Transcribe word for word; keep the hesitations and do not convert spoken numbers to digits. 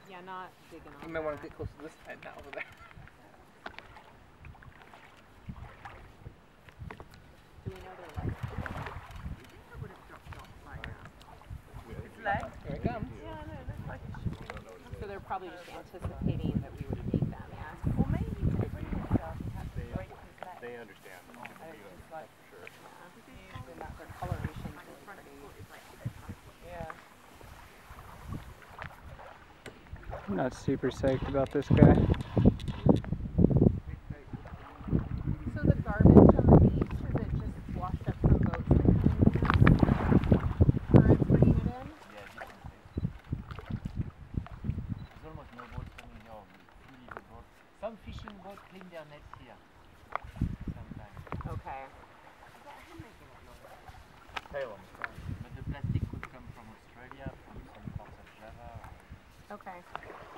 Yeah, not digging on You might want to that. get close to this side, not over there. Do we know their life? It's leg? Here it comes. Yeah, no, it looks like it should be. So they're probably just anticipating that we would feed them, yeah? Well, maybe you could bring yourself and have to break his leg. They understand. And it's just like, Sure. Yeah. And that their coloration is pretty. yeah. I'm not super psyched about this guy. So the garbage on the beach, is it just washed up from boats that come in here? Current bringing it in? Yeah, different There's almost no boats coming here. Few little boats. Some fishing boats clean their nets here. Sometimes. Okay. Salem. But the plastic could come from Australia, from some parts of Java. Okay.